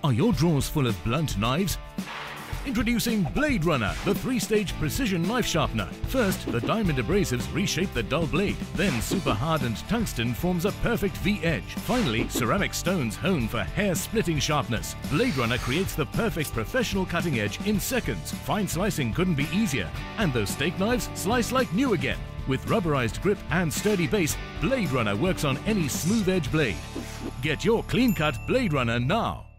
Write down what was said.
Are your drawers full of blunt knives? Introducing Blade Runner, the 3-stage precision knife sharpener. First, the diamond abrasives reshape the dull blade. Then, super hardened tungsten forms a perfect V-edge. Finally, ceramic stones hone for hair-splitting sharpness. Blade Runner creates the perfect professional cutting edge in seconds. Fine slicing couldn't be easier. And those steak knives slice like new again. With rubberized grip and sturdy base, Blade Runner works on any smooth edge blade. Get your clean-cut Blade Runner now.